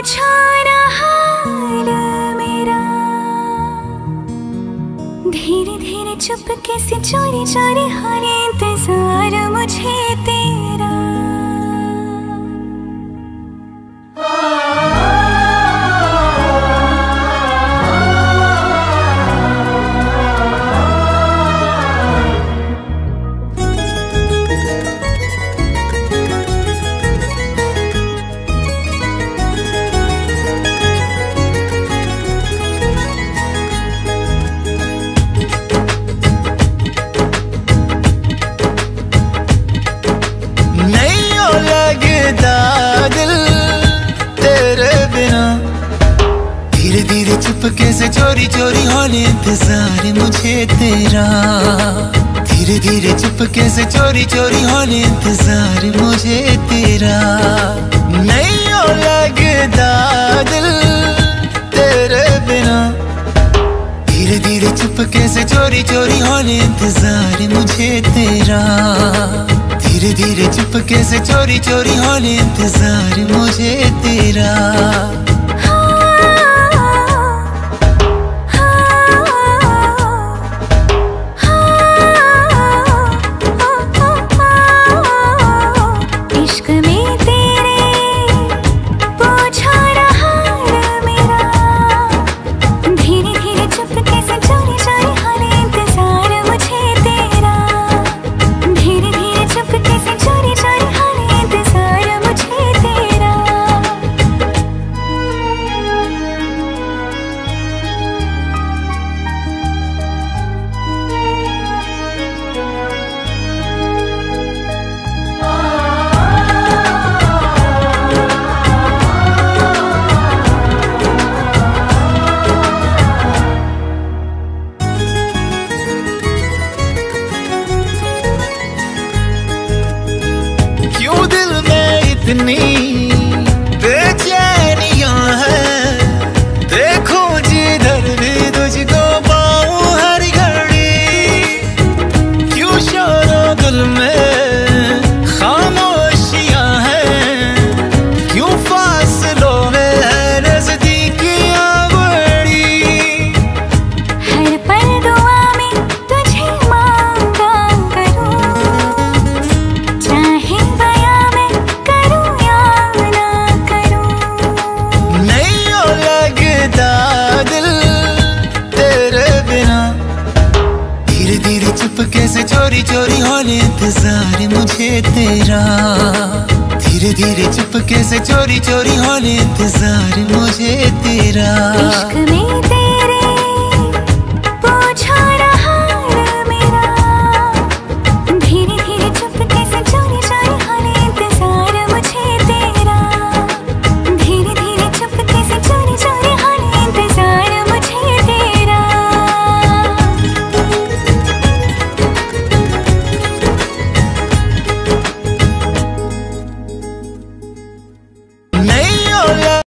पूछो ना हाल मेरा, धीरे धीरे चुपके से चोरी चोरी हर इंतजार मुझे तेरा। धीरे धीरे चुपके से चोरी चोरी होने इंतजार मुझे तेरा। धीरे धीरे चुपके से चोरी चोरी होने इंतजार मुझे तेरा। नैयो लगदा दिल तेरे बिना। धीरे धीरे चुपके से चोरी चोरी होने इंतजार मुझे तेरा। धीरे धीरे चुपके से चोरी चोरी होने इंतजार मुझे तेरा। इतनी बेचैनियां हैं, देखो जिधर भी तुझको पाऊं हर घड़ी। क्यों शोरों गुल में खामोशियां हैं, क्यों फासलों में है नजदीकियां बड़ी। हर पल दुआ में तुझे मांगा करूं, चाहे चुपके से चोरी चोरी होने इंतजार मुझे तेरा। धीरे धीरे चुपके से चोरी चोरी होने इंतजार मुझे तेरा। इश्क में